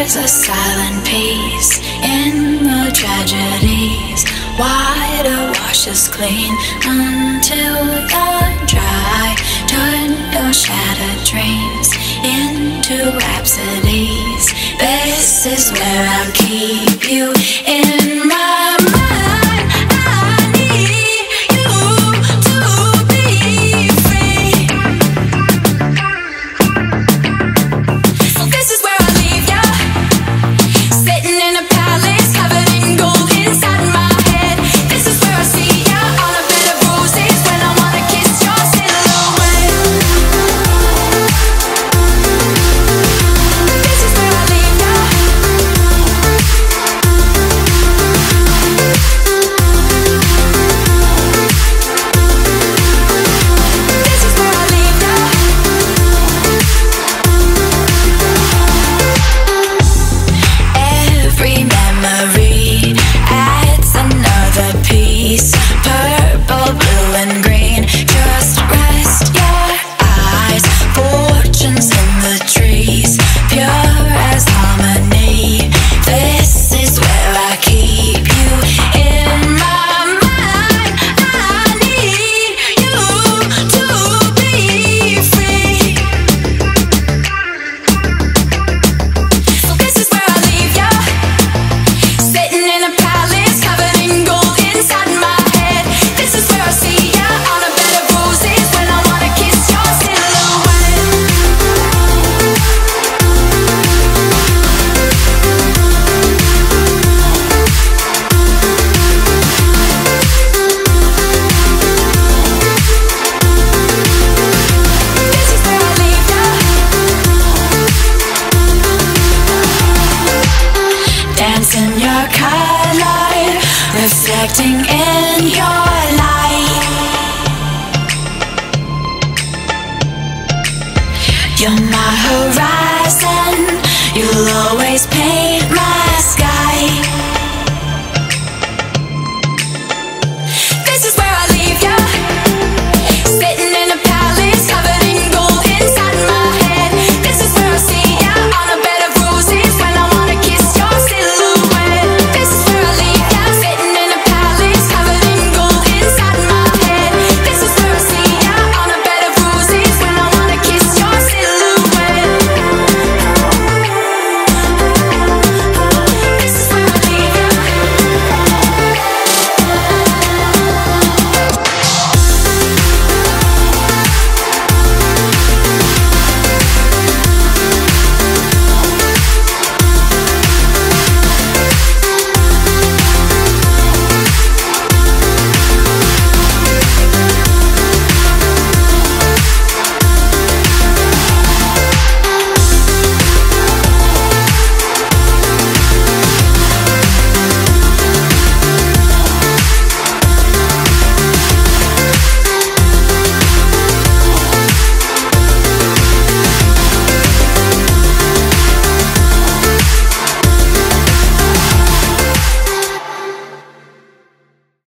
There's a silent peace in the tragedies. Water washes clean until you're dry. Turn your shattered dreams into rhapsodies. This is where I'll keep you in my mind. I need you to be free. So this is where I leave ya, sitting in a palace covered in gold inside my head. This is where I see ya on a bed of roses when I wanna kiss your silhouette. This is where I leave ya. This is where I leave ya. Every memory adds another piece. Purple, blue and green. Just rest your eyes. Fortunes in the trees, pure as harmony. This is where I keep you in my mind. I need you to be free. So this is where I leave ya, sitting in a palace covered in gold inside my head. This is where I see ya on a bed of roses when I wanna kiss your silhouette. This is where I leave ya. Dance in your color, reflecting in your light. You're my horizon, you'll always paint